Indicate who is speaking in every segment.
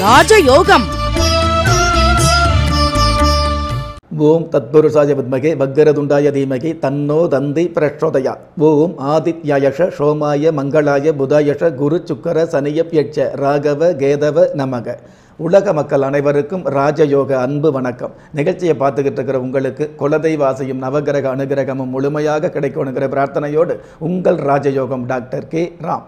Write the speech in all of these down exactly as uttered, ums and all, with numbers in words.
Speaker 1: ராஜயோகம்.
Speaker 2: ஓம் தத்புருஷாய வித்மகே வக்கரதுண்டாய தீமகி தன்னோ தந்தி பிரச்சோதயா. ஓம் ஆதித்யாயஷ சோமாய மங்களாய புதாயஷ குரு சுக்கர சனியப்யட்ச ராகவ கேதவ நமக. உலக மக்கள் அனைவருக்கும் ராஜயோக அன்பு வணக்கம். நிகழ்ச்சியை பார்த்துக்கிட்டு இருக்கிற உங்களுக்கு குலதெய்வாசையும் நவகிரக அனுகிரகமும் முழுமையாக கிடைக்கணுங்கிற பிரார்த்தனையோடு உங்கள் ராஜயோகம் டாக்டர் கே ராம்.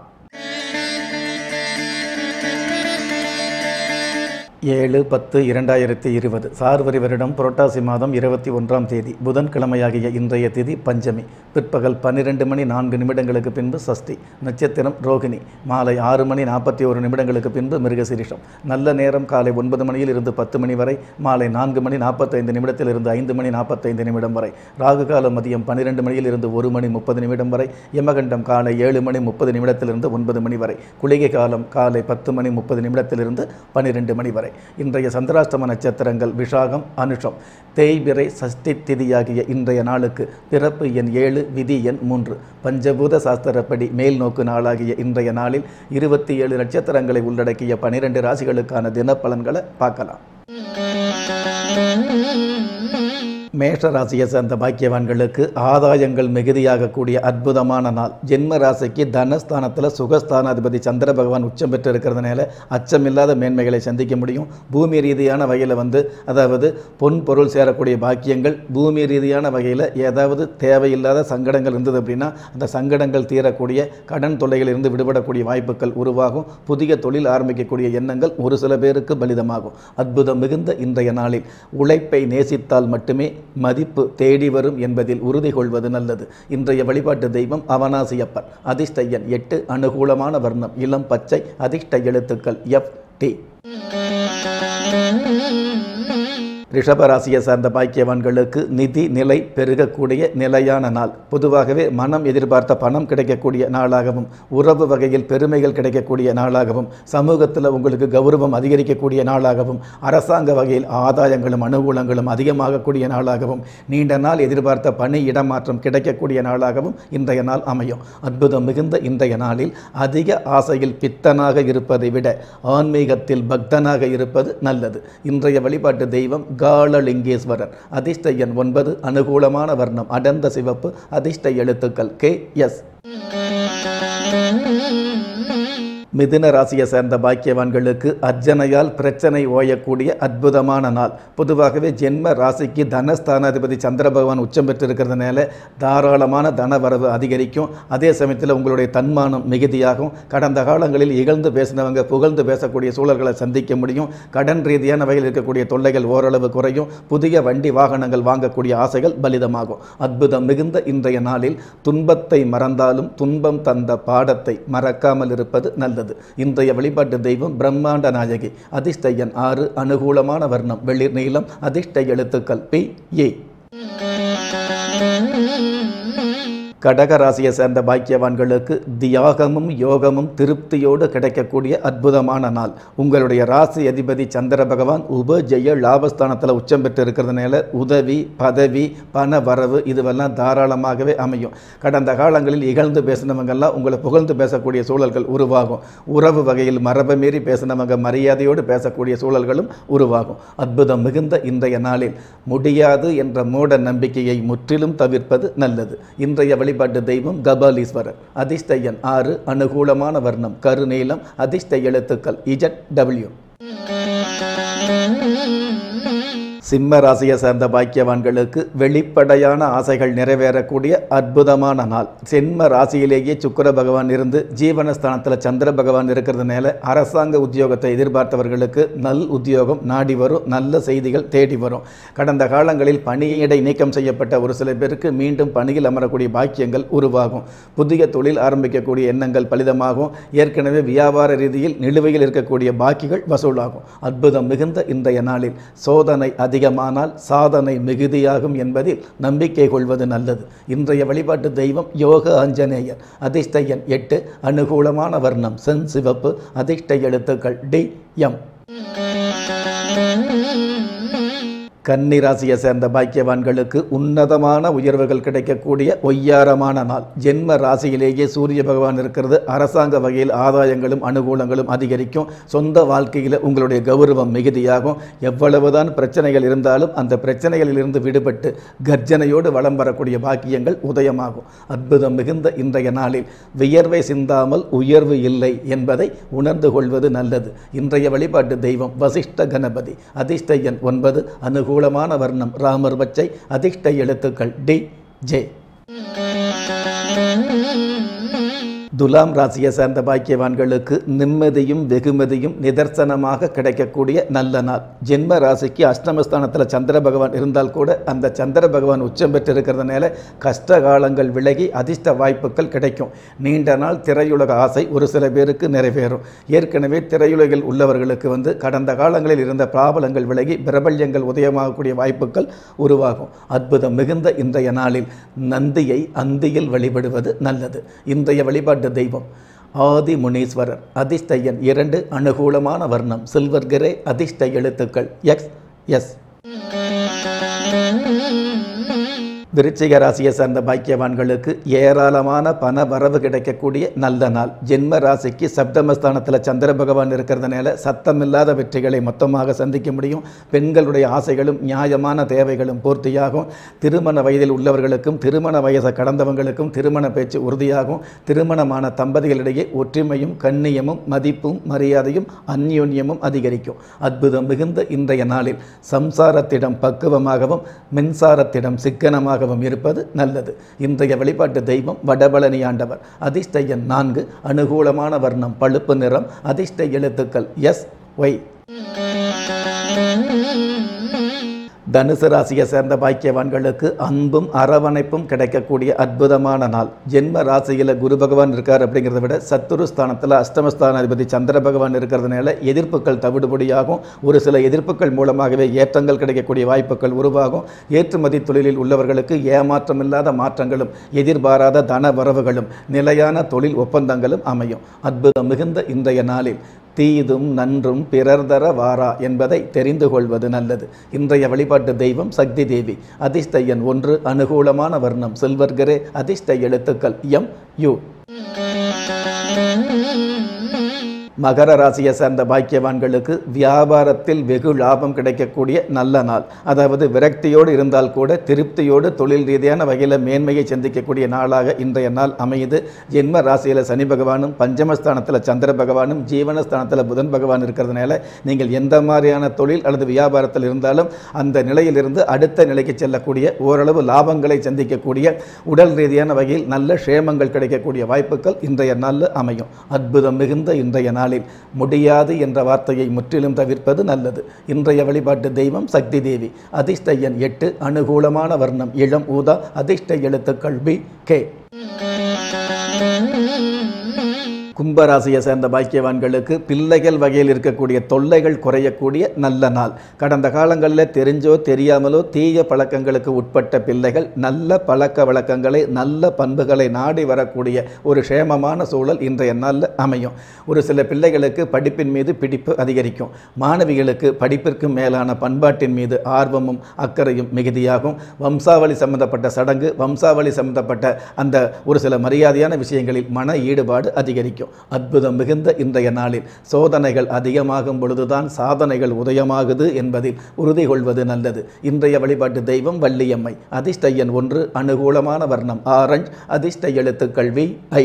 Speaker 2: ஏழு பத்து இரண்டாயிரத்தி இருபது சார்வரி வருடம் புரட்டாசி மாதம் இருபத்தி ஒன்றாம் தேதி புதன்கிழமையாகிய இன்றைய திதி பஞ்சமி. பிற்பகல் பன்னிரெண்டு மணி நான்கு நிமிடங்களுக்கு பின்பு சஷ்டி. நட்சத்திரம் ரோகிணி. மாலை ஆறு மணி நாற்பத்தி ஒரு நிமிடங்களுக்கு பின்பு மிருகசீரிஷம். நல்ல நேரம் காலை ஒன்பது மணியில் இருந்து பத்து மணி வரை, மாலை நான்கு மணி நாற்பத்தைந்து நிமிடத்தில் இருந்து ஐந்து மணி நாற்பத்தைந்து நிமிடம் வரை, ராகு காலம் மதியம் பன்னிரெண்டு மணியில் இருந்து ஒரு மணி முப்பது நிமிடம் வரை, யமகண்டம் காலை ஏழு மணி முப்பது நிமிடத்திலிருந்து ஒன்பது மணி வரை, குளிகை காலம் காலை பத்து மணி முப்பது நிமிடத்திலிருந்து பன்னிரெண்டு மணி வரை. இன்றைய சந்திராஷ்டம நட்சத்திரங்கள் விஷாகம், அனுஷம். தேய்பிறை சஷ்டி திதியாகிய இன்றைய நாளுக்கு பிறப்பு எண் ஏழு, விதி எண் மூன்று. பஞ்சபூத சாஸ்திரப்படி மேல் நோக்கு நாளாகிய இன்றைய நாளில் இருபத்தி ஏழு நட்சத்திரங்களை உள்ளடக்கிய பனிரெண்டு ராசிகளுக்கான தினப்பலன்களை பார்க்கலாம். மேஷ ராசியை சேர்ந்த பாக்கியவான்களுக்கு ஆதாயங்கள் மிகுதியாகக்கூடிய அற்புதமான நாள். ஜென்ம ராசிக்கு தனஸ்தானத்தில் சுகஸ்தானாதிபதி சந்திர பகவான் உச்சம் பெற்று இருக்கிறதுனால அச்சமில்லாத மேன்மைகளை சந்திக்க முடியும். பூமி ரீதியான வகையில் வந்து அதாவது பொன் பொருள் சேரக்கூடிய பாக்கியங்கள், பூமி ரீதியான வகையில் ஏதாவது தேவையில்லாத சங்கடங்கள் இருந்தது அப்படின்னா அந்த சங்கடங்கள் தீரக்கூடிய, கடன் தொல்லைகள் இருந்து விடுபடக்கூடிய வாய்ப்புகள் உருவாகும். புதிய தொழில் ஆரம்பிக்கக்கூடிய எண்ணங்கள் ஒரு சில பேருக்கு பலிதமாகும். அற்புதம் மிகுந்த இன்றைய நாளில் உழைப்பை நேசித்தால் மட்டுமே மதிப்பு தேடி வரும் என்பதில் உறுதி கொள்வது நல்லது. இன்றைய வழிபாட்டு தெய்வம் அவனாசியப்பர். அதிர்ஷ்ட எண் எட்டு. அனுகூலமான வர்ணம் இளம் பச்சை. அதிர்ஷ்ட எழுத்துக்கள் எஃப் டி. ரிஷபராசியை சார்ந்த பாக்கியவான்களுக்கு நிதி நிலை பெருகக்கூடிய நிலையான நாள். பொதுவாகவே மனம் எதிர்பார்த்த பணம் கிடைக்கக்கூடிய நாளாகவும், உறவு வகையில் பெருமைகள் கிடைக்கக்கூடிய நாளாகவும், சமூகத்தில் உங்களுக்கு கௌரவம் அதிகரிக்கக்கூடிய நாளாகவும், அரசாங்க வகையில் ஆதாயங்களும் அனுகூலங்களும் அதிகமாகக்கூடிய நாளாகவும், நீண்ட நாள் எதிர்பார்த்த பணி இடமாற்றம் கிடைக்கக்கூடிய நாளாகவும் இன்றைய நாள் அமையும். அற்புதம் மிகுந்த இன்றைய நாளில் அதிக ஆசையில் பித்தனாக இருப்பதை விட ஆன்மீகத்தில் பக்தனாக இருப்பது நல்லது. இன்றைய வழிபாட்டு தெய்வம் காலலிங்கேஸ்வரர். அதிர்ஷ்ட எண் ஒன்பது. அனுகூலமான வர்ணம் அடர்ந்த சிவப்பு. அதிர்ஷ்ட எழுத்துக்கள் கே எஸ். மிதுன ராசியை சேர்ந்த பாக்கியவான்களுக்கு அர்ச்சனையால் பிரச்சனை ஓயக்கூடிய அற்புதமான நாள். பொதுவாகவே ஜென்ம ராசிக்கு தனஸ்தானாதிபதி சந்திர பகவான் உச்சம் பெற்றிருக்கிறதுனால தாராளமான தனவரவு அதிகரிக்கும். அதே சமயத்தில் உங்களுடைய தன்மானம் மிகுதியாகும். கடந்த காலங்களில் இகழ்ந்து பேசினவங்க புகழ்ந்து பேசக்கூடிய சூழல்களை சந்திக்க முடியும். கடன் ரீதியான வகையில் இருக்கக்கூடிய தொல்லைகள் ஓரளவு குறையும். புதிய வண்டி வாகனங்கள் வாங்கக்கூடிய ஆசைகள் பலிதமாகும். அற்புதம் மிகுந்த இன்றைய நாளில் துன்பத்தை மறந்தாலும் துன்பம் தந்த பாடத்தை மறக்காமல் இருப்பது நல்லது. இன்றைய வழிபாட்டு தெய்வம் பிரம்மாண்ட நாயகி. அதிர்ஷ்ட எண் ஆறு. அனுகூலமான வர்ணம் வெளிர் நீளம். அதிர்ஷ்ட எழுத்துக்கள் பி ஏ. கடகராசியை சேர்ந்த பாக்கியவான்களுக்கு தியாகமும் யோகமும் திருப்தியோடு கிடைக்கக்கூடிய அற்புதமான நாள். உங்களுடைய ராசி அதிபதி சந்திர பகவான் உபஜெய லாபஸ்தானத்தில் உச்சம் பெற்று இருக்கிறதுனால உதவி, பதவி, பண வரவு இதுவெல்லாம் தாராளமாகவே அமையும். கடந்த காலங்களில் இகழ்ந்து பேசினவங்கெல்லாம் உங்களை புகழ்ந்து பேசக்கூடிய சூழல்கள் உருவாகும். உறவு வகையில் மரபை மீறி பேசினவங்க மரியாதையோடு பேசக்கூடிய சூழல்களும் உருவாகும். அற்புதம் மிகுந்த இன்றைய நாளில் முடியாது என்ற மூட நம்பிக்கையை முற்றிலும் தவிர்ப்பது நல்லது. இன்றைய வழிபாட்டு தெய்வம் கபாலீஸ்வரர். அதிர்ஷ்ட எண் ஆறு. அனுகூலமான வர்ணம் கருநீலம். அதிர்ஷ்ட எழுத்துக்கள் இஜட் டபிள்யூ. சிம்ம ராசியை சேர்ந்த பாக்கியவான்களுக்கு வெளிப்படையான ஆசைகள் நிறைவேறக்கூடிய அற்புதமான நாள். சிம்ம ராசியிலேயே சுக்கிர பகவான் இருந்து ஜீவனஸ்தானத்தில் சந்திர பகவான் இருக்கிறதுனால அரசாங்க உத்தியோகத்தை எதிர்பார்த்தவர்களுக்கு நல் உத்தியோகம் நாடி வரும். நல்ல செய்திகள் தேடி வரும். கடந்த காலங்களில் பணியிடை நீக்கம் செய்யப்பட்ட ஒரு சில பேருக்கு மீண்டும் பணியில் அமரக்கூடிய பாக்கியங்கள் உருவாகும். புதிய தொழில் ஆரம்பிக்கக்கூடிய எண்ணங்கள் பலிதமாகும். ஏற்கனவே வியாபார ரீதியில் நிலுவையில் இருக்கக்கூடிய பாக்கிகள் வசூலாகும். அற்புதம் மிகுந்த இன்றைய நாளில் சோதனை அதிக அதிகமானால் சாதனை மிகுதியாகும் என்பதில் நம்பிக்கை கொள்வது நல்லது. இன்றைய வழிபாட்டு தெய்வம் யோக ஆஞ்சநேயர். அதிர்ஷ்ட எண் எட்டு. அனுகூலமான வர்ணம் சென் சிவப்பு. அதிர்ஷ்ட எழுத்துக்கள் டி எம். கன்னி ராசியை சேர்ந்த பாக்கியவான்களுக்கு உன்னதமான உயர்வுகள் கிடைக்கக்கூடிய ஒய்யாரமான நாள். ஜென்ம ராசியிலேயே சூரிய பகவான் இருக்கிறது. அரசாங்க வகையில் ஆதாயங்களும் அனுகூலங்களும் அதிகரிக்கும். சொந்த வாழ்க்கையில் உங்களுடைய கௌரவம் மிகுதியாகும். எவ்வளவுதான் பிரச்சனைகள் இருந்தாலும் அந்த பிரச்சனைகளிலிருந்து விடுபட்டு கர்ஜனையோடு வலம் வரக்கூடிய பாக்கியங்கள் உதயமாகும். அற்புதம் மிகுந்த இன்றைய நாளில் வியர்வை சிந்தாமல் உயர்வு இல்லை என்பதை உணர்ந்து கொள்வது நல்லது. இன்றைய வழிபாட்டு தெய்வம் வசிஷ்ட கணபதி. அதிர்ஷ்ட எண் ஒன்பது. அனுகூலமான வர்ணம் ராமர் பச்சை. அதிர்ஷ்ட எழுத்துக்கள் டி ஜே. துலாம் ராசியை சேர்ந்த பாக்கியவான்களுக்கு நிம்மதியும் வெகுமதியும் நிதர்சனமாக கிடைக்கக்கூடிய நல்ல நாள். ஜென்ம ராசிக்கு அஷ்டமஸ்தானத்தில் சந்திர பகவான் இருந்தால் கூட அந்த சந்திர பகவான் உச்சம் பெற்று இருக்கிறதுனால கஷ்ட காலங்கள் விலகி அதிர்ஷ்ட வாய்ப்புகள் கிடைக்கும். நீண்ட நாள் திரையுலக ஆசை ஒரு சில பேருக்கு நிறைவேறும். ஏற்கனவே திரையுலகில் உள்ளவர்களுக்கு வந்து கடந்த காலங்களில் இருந்த பிராபலங்கள் விலகி பிரபல்யங்கள் உதயமாகக்கூடிய வாய்ப்புகள் உருவாகும். அற்புதம் மிகுந்த இன்றைய நாளில் நந்தியை அந்தியில் வழிபடுவது நல்லது. இன்றைய வழிபாட்டு தெய்வம் ஆதி முனீஸ்வரர். அதிர்ஷ்ட எண் இரண்டு. அனுகூலமான வர்ணம் சில்வர் கிரே. அதிர்ஷ்ட எழுத்துக்கள் எக்ஸ் எஸ். விருச்சிக ராசியை சார்ந்த பாக்கியவான்களுக்கு ஏராளமான பண வரவு கிடைக்கக்கூடிய நல்ல நாள். ஜென்ம ராசிக்கு சப்தமஸ்தானத்தில் சந்திர பகவான் இருக்கிறதுனால சத்தமில்லாத வெற்றிகளை மொத்தமாக சந்திக்க முடியும். பெண்களுடைய ஆசைகளும் நியாயமான தேவைகளும் பூர்த்தியாகும். திருமண வயதில் உள்ளவர்களுக்கும் திருமண வயசை கடந்தவங்களுக்கும் திருமண பேச்சு உறுதியாகும். திருமணமான தம்பதிகளிடையே ஒற்றுமையும் கண்ணியமும் மதிப்பும் மரியாதையும் அந்யோன்யமும் அதிகரிக்கும். அற்புதம் மிகுந்த இன்றைய நாளில் சம்சாரத்திடம் பக்குவமாகவும் மின்சாரத்திடம் சிக்கனமாக இருப்பது நல்லது. இன்றைய வழிபாட்டு தெய்வம் வடபழனி ஆண்டவர். அதிர்ஷ்ட எண் நான்கு. அனுகூலமான வர்ணம் பழுப்பு நிறம். அதிர்ஷ்ட எழுத்துக்கள் எஸ் ஒய். தனுசு ராசியை சேர்ந்த பாக்கியவான்களுக்கு அன்பும் அரவணைப்பும் கிடைக்கக்கூடிய அற்புதமான நாள். ஜென்ம ராசியில் குரு பகவான் இருக்கார் அப்படிங்கிறத விட சத்துரு ஸ்தானத்தில் அஷ்டமஸ்தான அதிபதி சந்திர பகவான் இருக்கிறதுனால எதிர்ப்புகள் தவிடுபடியாகும். ஒரு சில எதிர்ப்புகள் மூலமாகவே ஏற்றங்கள் கிடைக்கக்கூடிய வாய்ப்புகள் உருவாகும். ஏற்றுமதி தொழிலில் உள்ளவர்களுக்கு ஏமாற்றமில்லாத மாற்றங்களும் எதிர்பாராத தன வரவுகளும் நிலையான தொழில் ஒப்பந்தங்களும் அமையும். அற்புதம் மிகுந்த இன்றைய நாளில் தீதும் நன்றும் பிறர் தர வாரா என்பதை தெரிந்து கொள்வது நல்லது. இன்றைய வழிபாட்டு தெய்வம் சக்தி தேவி. அதிர்ஷ்ட எண் ஒன்று. அனுகூலமான வர்ணம் சில்வர் கிரே. அதிர்ஷ்ட எழுத்துக்கள் எம் யு. மகர ராசியை சேர்ந்த பாக்கியவான்களுக்கு வியாபாரத்தில் வெகு லாபம் கிடைக்கக்கூடிய நல்ல நாள். அதாவது விரக்தியோடு இருந்தால் கூட திருப்தியோடு தொழில் ரீதியான வகையில் மேன்மையை சந்திக்கக்கூடிய நாளாக இன்றைய நாள் அமையுது. ஜென்ம ராசியில் சனி பகவானும் பஞ்சமஸ்தானத்தில் சந்திர பகவானும் ஜீவனஸ்தானத்தில் புதன் பகவான் இருக்கிறதுனால நீங்கள் எந்த மாதிரியான தொழில் அல்லது வியாபாரத்தில் இருந்தாலும் அந்த நிலையிலிருந்து அடுத்த நிலைக்கு செல்லக்கூடிய ஓரளவு லாபங்களை சந்திக்கக்கூடிய உடல் ரீதியான வகையில் நல்ல க்ஷேமங்கள் கிடைக்கக்கூடிய வாய்ப்புகள் இன்றைய நாளில் அமையும். அற்புதம் மிகுந்த இன்றைய நாள் முடியாது என்ற வார்த்தையை முற்றிலும் தவிர்ப்பது நல்லது. இன்றைய வழிபாட்டு தெய்வம் சக்தி தேவி. அதிர்ஷ்ட எண் எட்டு. அனுகூலமான வர்ணம் இளம் ஊதா. அதிர்ஷ்ட எழுத்துக்கள் பி கே. கும்பராசியை சேர்ந்த பாக்கியவான்களுக்கு பிள்ளைகள் வகையில் இருக்கக்கூடிய தொல்லைகள் குறையக்கூடிய நல்ல நாள். கடந்த காலங்களில் தெரிஞ்சோ தெரியாமலோ தீய பழக்கங்களுக்கு உட்பட்ட பிள்ளைகள் நல்ல பழக்க வழக்கங்களை நல்ல பண்புகளை நாடி வரக்கூடிய ஒரு க்ஷேமமான சூழல் இன்றைய நாளில் அமையும். ஒரு சில பிள்ளைகளுக்கு படிப்பின் மீது பிடிப்பு அதிகரிக்கும். மாணவிகளுக்கு படிப்பிற்கு மேலான பண்பாட்டின் மீது ஆர்வமும் அக்கறையும் மிகுதியாகும். வம்சாவளி சம்பந்தப்பட்ட சடங்கு வம்சாவளி சம்பந்தப்பட்ட அந்த ஒரு சில மரியாதையான விஷயங்களில் மன ஈடுபாடு அதிகரிக்கும். அற்புதம் மிகுந்த இன்றைய நாளில் சோதனைகள் அதிகமாகும் பொழுதுதான் சாதனைகள் உதயமாகுது என்பதில் உறுதி கொள்வது நல்லது. இன்றைய வழிபாட்டு தெய்வம் வள்ளியம்மை. அதிர்ஷ்ட எண் ஒன்று. அனுகூலமான வர்ணம் ஆரஞ்சு. அதிர்ஷ்ட எழுத்துக்கள் வி ஐ.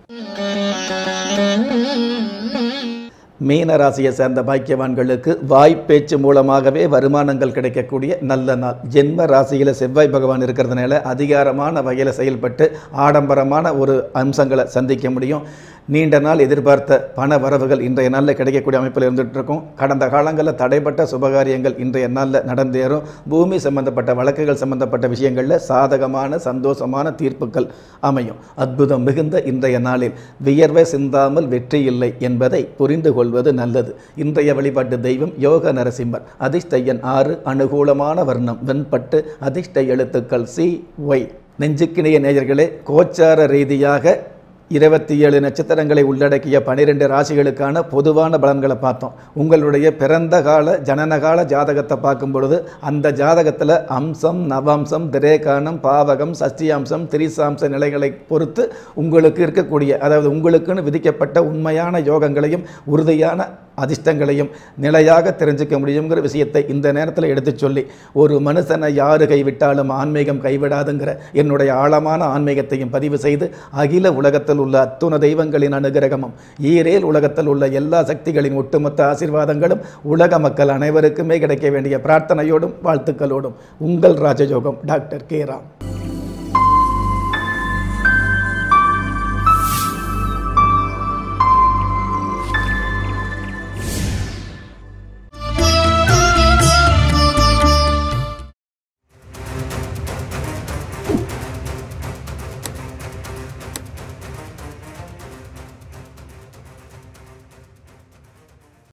Speaker 2: மீன ராசியை சேர்ந்த பாக்கியவான்களுக்கு வாய்ப்பேச்சு மூலமாகவே வருமானங்கள் கிடைக்கக்கூடிய நல்ல நாள். ஜென்ம ராசியில் செவ்வாய் பகவான் இருக்கிறதுனால அதிகாரமான வகையில் செயல்பட்டு ஆடம்பரமான ஒரு அம்சங்களை சந்திக்க முடியும். நீண்ட நாள் எதிர்பார்த்த பண வரவுகள் இன்றைய நாளில் கிடைக்கக்கூடிய அமைப்பில் இருந்துகிட்டு இருக்கும். கடந்த காலங்களில் தடைப்பட்ட சுபகாரியங்கள் இன்றைய நாளில் நடந்தேறும். பூமி சம்பந்தப்பட்ட வழக்குகள் சம்பந்தப்பட்ட விஷயங்களில் சாதகமான சந்தோஷமான தீர்ப்புகள் அமையும். அற்புதம் மிகுந்த இன்றைய நாளில் வியர்வை சிந்தாமல் வெற்றி இல்லை என்பதை புரிந்து கொள்வது நல்லது. இன்றைய வழிபாட்டு தெய்வம் யோக நரசிம்மர். அதிர்ஷ்ட எண் ஆறு. அனுகூலமான வர்ணம் வெண்பட்டு. அதிர்ஷ்ட எழுத்துக்கள் சி ஒய். நெஞ்சுக்கிணைய நேயர்களே, கோச்சார ரீதியாக இருபத்தி ஏழு நட்சத்திரங்களை உள்ளடக்கிய பனிரெண்டு ராசிகளுக்கான பொதுவான பலன்களை பார்த்தோம். உங்களுடைய பிறந்த கால ஜனனகால ஜாதகத்தை பார்க்கும் பொழுது அந்த ஜாதகத்தில் அம்சம், நவாம்சம், திரேகானம், பாவகம், சஷ்டியாம்சம், திரிசாம்ச நிலைகளை பொறுத்து உங்களுக்கு இருக்கக்கூடிய, அதாவது உங்களுக்குன்னு விதிக்கப்பட்ட உண்மையான யோகங்களையும் உறுதியான அதிர்ஷ்டங்களையும் நிலையாக தெரிஞ்சுக்க முடியுங்கிற விஷயத்தை இந்த நேரத்தில் எடுத்து சொல்லி, ஒரு மனுஷனை யாரு கைவிட்டாலும் ஆன்மீகம் கைவிடாதுங்கிற என்னுடைய ஆழமான ஆன்மீகத்தையும் பதிவு செய்து, அகில உலகத்தில் உள்ள அத்துண தெய்வங்களின் அனுகிரகமும் ஈரேல் உலகத்தில் உள்ள எல்லா சக்திகளின் ஒட்டுமொத்த ஆசீர்வாதங்களும் உலக மக்கள் அனைவருக்குமே கிடைக்க வேண்டிய பிரார்த்தனையோடும் வாழ்த்துக்களோடும் உங்கள் ராஜயோகம் டாக்டர் கே ராம்.